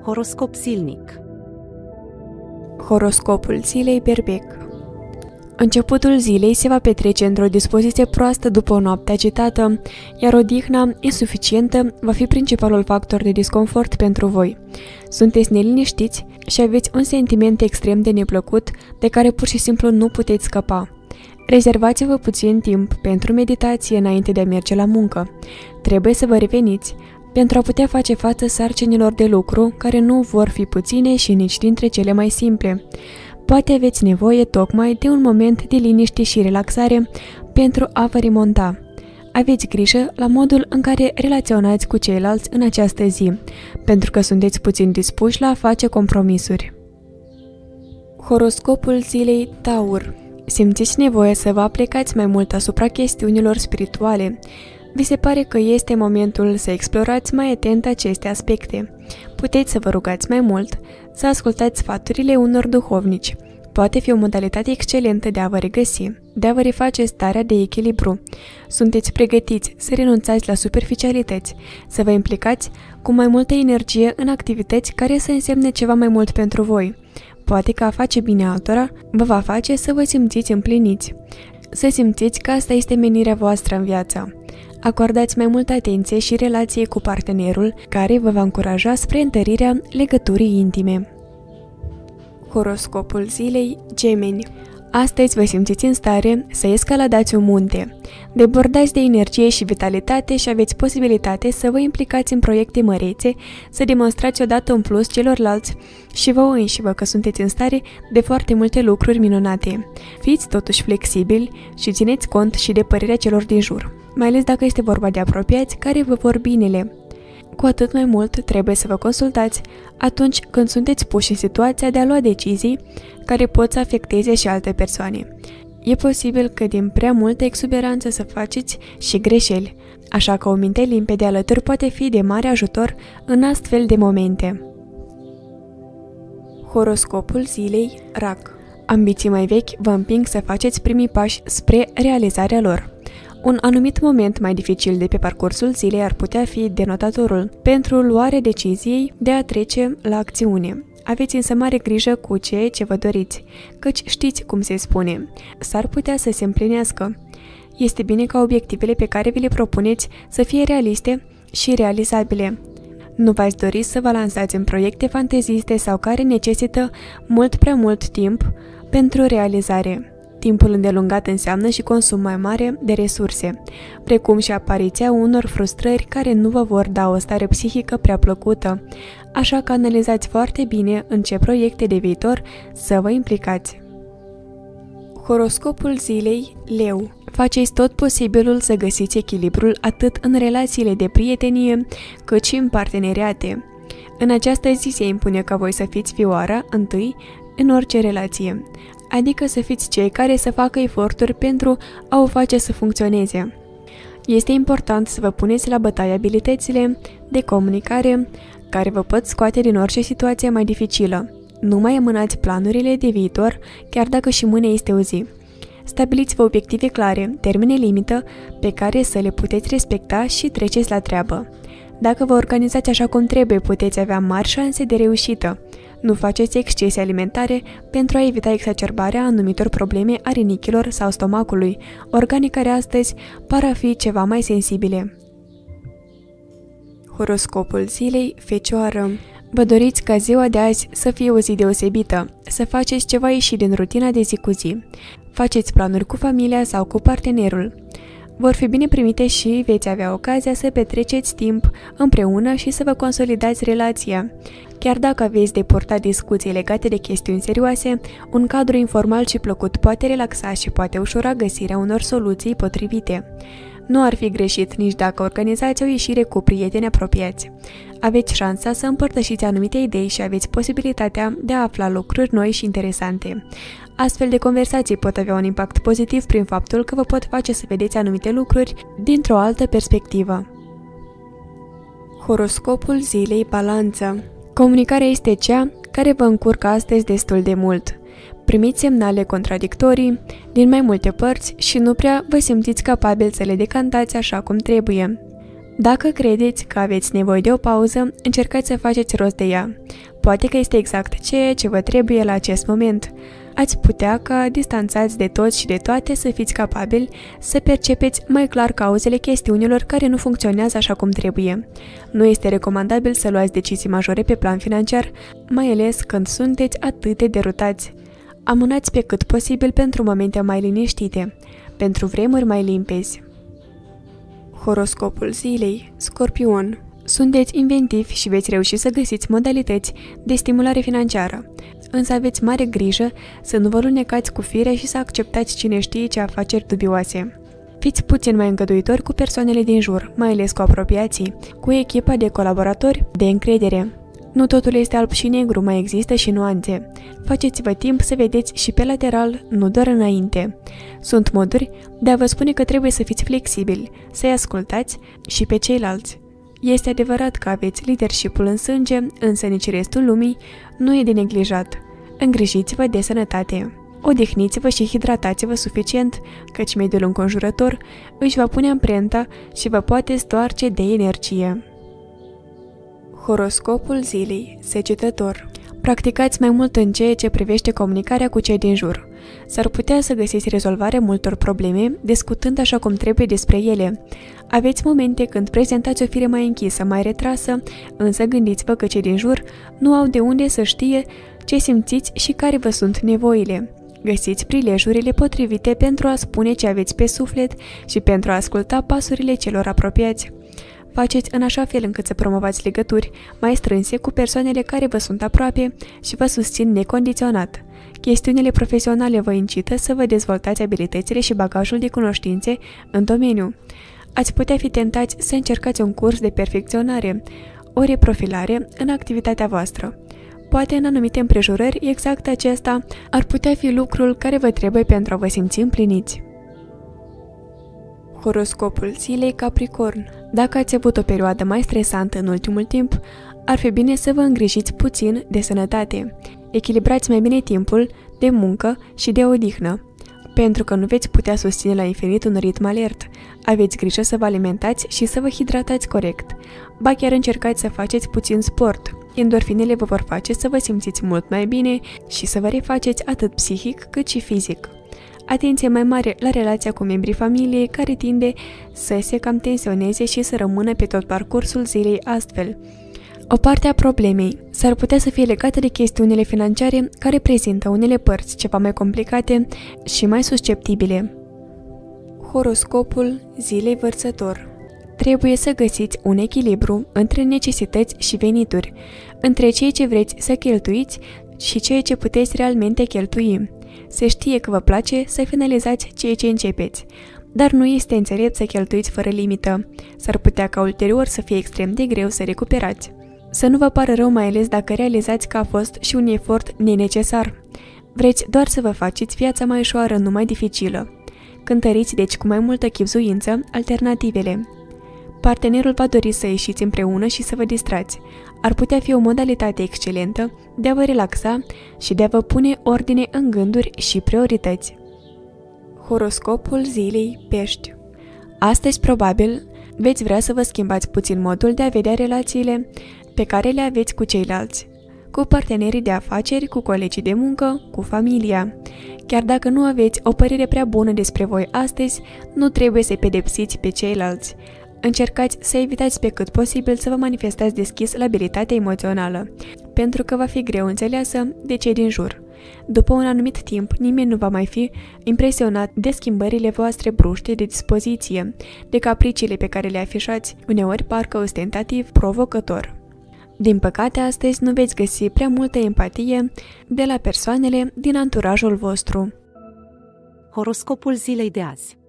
Horoscop zilnic. Horoscopul zilei berbec. Începutul zilei se va petrece într-o dispoziție proastă după o noapte agitată, iar odihna insuficientă va fi principalul factor de disconfort pentru voi. Sunteți neliniștiți și aveți un sentiment extrem de neplăcut de care pur și simplu nu puteți scăpa. Rezervați-vă puțin timp pentru meditație înainte de a merge la muncă. Trebuie să vă reveniți pentru a putea face față sarcinilor de lucru care nu vor fi puține și nici dintre cele mai simple. Poate aveți nevoie tocmai de un moment de liniște și relaxare pentru a vă remonta. Aveți grijă la modul în care relaționați cu ceilalți în această zi, pentru că sunteți puțin dispuși la a face compromisuri. Horoscopul zilei Taur. Simțiți nevoie să vă aplicați mai mult asupra chestiunilor spirituale. Vi se pare că este momentul să explorați mai atent aceste aspecte. Puteți să vă rugați mai mult, să ascultați sfaturile unor duhovnici. Poate fi o modalitate excelentă de a vă regăsi, de a vă reface starea de echilibru. Sunteți pregătiți să renunțați la superficialități, să vă implicați cu mai multă energie în activități care să însemne ceva mai mult pentru voi. Poate că a face bine altora vă va face să vă simțiți împliniți, să simțiți că asta este menirea voastră în viață. Acordați mai multă atenție și relației cu partenerul, care vă va încuraja spre întărirea legăturii intime. Horoscopul zilei Gemeni. Astăzi vă simțiți în stare să escaladați un munte. Debordați de energie și vitalitate și aveți posibilitate să vă implicați în proiecte mărețe, să demonstrați odată în plus celorlalți și vouă înșivă că sunteți în stare de foarte multe lucruri minunate. Fiți totuși flexibili și țineți cont și de părerea celor din jur, mai ales dacă este vorba de apropiați care vă vor binele. Cu atât mai mult trebuie să vă consultați atunci când sunteți puși în situația de a lua decizii care pot să afecteze și alte persoane. E posibil că din prea multă exuberanță să faceți și greșeli, așa că o minte limpede alături poate fi de mare ajutor în astfel de momente. Horoscopul zilei Rac. Ambiții mai vechi vă împing să faceți primii pași spre realizarea lor. Un anumit moment mai dificil de pe parcursul zilei ar putea fi denotatorul pentru luarea deciziei de a trece la acțiune. Aveți însă mare grijă cu ceea ce vă doriți, căci știți cum se spune, s-ar putea să se împlinească. Este bine ca obiectivele pe care vi le propuneți să fie realiste și realizabile. Nu v-ați dori să vă lansați în proiecte fanteziste sau care necesită mult prea mult timp pentru realizare. Timpul îndelungat înseamnă și consum mai mare de resurse, precum și apariția unor frustrări care nu vă vor da o stare psihică prea plăcută, așa că analizați foarte bine în ce proiecte de viitor să vă implicați. Horoscopul zilei Leu. Faceți tot posibilul să găsiți echilibrul atât în relațiile de prietenie, cât și în parteneriate. În această zi se impune ca voi să fiți fioara întâi în orice relație, adică să fiți cei care să facă eforturi pentru a o face să funcționeze. Este important să vă puneți la bătaie abilitățile de comunicare care vă pot scoate din orice situație mai dificilă. Nu mai amânați planurile de viitor, chiar dacă și mâine este o zi. Stabiliți-vă obiective clare, termene limită pe care să le puteți respecta și treceți la treabă. Dacă vă organizați așa cum trebuie, puteți avea mari șanse de reușită. Nu faceți excese alimentare pentru a evita exacerbarea anumitor probleme a rinichilor sau stomacului, organe care astăzi par a fi ceva mai sensibile. Horoscopul zilei Fecioară. Vă doriți ca ziua de azi să fie o zi deosebită, să faceți ceva ieșit din rutina de zi cu zi. Faceți planuri cu familia sau cu partenerul. Vor fi bine primite și veți avea ocazia să petreceți timp împreună și să vă consolidați relația. Chiar dacă aveți de purtat discuții legate de chestiuni serioase, un cadru informal și plăcut poate relaxa și poate ușura găsirea unor soluții potrivite. Nu ar fi greșit nici dacă organizați o ieșire cu prieteni apropiați. Aveți șansa să împărtășiți anumite idei și aveți posibilitatea de a afla lucruri noi și interesante. Astfel de conversații pot avea un impact pozitiv prin faptul că vă pot face să vedeți anumite lucruri dintr-o altă perspectivă. Horoscopul zilei Balanță. Comunicarea este cea care vă încurcă astăzi destul de mult. Primiți semnale contradictorii din mai multe părți și nu prea vă simțiți capabili să le decantați așa cum trebuie. Dacă credeți că aveți nevoie de o pauză, încercați să faceți rost de ea. Poate că este exact ceea ce vă trebuie la acest moment. Ați putea ca, distanțați de toți și de toate, să fiți capabili să percepeți mai clar cauzele chestiunilor care nu funcționează așa cum trebuie. Nu este recomandabil să luați decizii majore pe plan financiar, mai ales când sunteți atât de derutați. Amânați pe cât posibil pentru momente mai liniștite, pentru vremuri mai limpezi. Horoscopul zilei, Scorpion. Sunteți inventivi și veți reuși să găsiți modalități de stimulare financiară, însă aveți mare grijă să nu vă lunecați cu firea și să acceptați cine știe ce afaceri dubioase. Fiți puțin mai îngăduitori cu persoanele din jur, mai ales cu apropiații, cu echipa de colaboratori de încredere. Nu totul este alb și negru, mai există și nuanțe. Faceți-vă timp să vedeți și pe lateral, nu doar înainte. Sunt moduri de a vă spune că trebuie să fiți flexibili, să-i ascultați și pe ceilalți. Este adevărat că aveți leadership-ul în sânge, însă nici restul lumii nu e de neglijat. Îngrijiți-vă de sănătate. Odihniți-vă și hidratați-vă suficient, căci mediul înconjurător își va pune amprenta și vă poate stoarce de energie. Horoscopul zilei, Secetător. Practicați mai mult în ceea ce privește comunicarea cu cei din jur. S-ar putea să găsiți rezolvarea multor probleme, discutând așa cum trebuie despre ele. Aveți momente când prezentați o fire mai închisă, mai retrasă, însă gândiți-vă că cei din jur nu au de unde să știe ce simțiți și care vă sunt nevoile. Găsiți prilejurile potrivite pentru a spune ce aveți pe suflet și pentru a asculta pasurile celor apropiați. Faceți în așa fel încât să promovați legături mai strânse cu persoanele care vă sunt aproape și vă susțin necondiționat. Chestiunile profesionale vă incită să vă dezvoltați abilitățile și bagajul de cunoștințe în domeniu. Ați putea fi tentați să încercați un curs de perfecționare, o reprofilare în activitatea voastră. Poate în anumite împrejurări exact acesta ar putea fi lucrul care vă trebuie pentru a vă simți împliniți. Horoscopul zilei, Capricorn. Dacă ați avut o perioadă mai stresantă în ultimul timp, ar fi bine să vă îngrijiți puțin de sănătate. Echilibrați mai bine timpul de muncă și de odihnă, pentru că nu veți putea susține la infinit un ritm alert. Aveți grijă să vă alimentați și să vă hidratați corect. Ba chiar încercați să faceți puțin sport. Endorfinele vă vor face să vă simțiți mult mai bine și să vă refaceți atât psihic cât și fizic. Atenție mai mare la relația cu membrii familiei, care tinde să se cam tensioneze și să rămână pe tot parcursul zilei astfel. O parte a problemei s-ar putea să fie legată de chestiunile financiare, care prezintă unele părți ceva mai complicate și mai susceptibile. Horoscopul zilei, Vărsător. Trebuie să găsiți un echilibru între necesități și venituri, între ceea ce vreți să cheltuiți și ceea ce puteți realmente cheltui. Se știe că vă place să finalizați ceea ce începeți, dar nu este înțelept să cheltuiți fără limită. S-ar putea ca ulterior să fie extrem de greu să recuperați. Să nu vă pară rău, mai ales dacă realizați că a fost și un efort nenecesar. Vreți doar să vă faceți viața mai ușoară, nu mai dificilă. Cântăriți deci cu mai multă chibzuință alternativele. Partenerul va dori să ieșiți împreună și să vă distrați. Ar putea fi o modalitate excelentă de a vă relaxa și de a vă pune ordine în gânduri și priorități. Horoscopul zilei, Pești. Astăzi, probabil, veți vrea să vă schimbați puțin modul de a vedea relațiile pe care le aveți cu ceilalți, cu partenerii de afaceri, cu colegii de muncă, cu familia. Chiar dacă nu aveți o părere prea bună despre voi astăzi, nu trebuie să pedepsiți pe ceilalți. Încercați să evitați pe cât posibil să vă manifestați deschis la abilitatea emoțională, pentru că va fi greu înțeleasă de cei din jur. După un anumit timp, nimeni nu va mai fi impresionat de schimbările voastre bruște de dispoziție, de capriciile pe care le afișați, uneori parcă ostentativ provocător. Din păcate, astăzi nu veți găsi prea multă empatie de la persoanele din anturajul vostru. Horoscopul zilei de azi.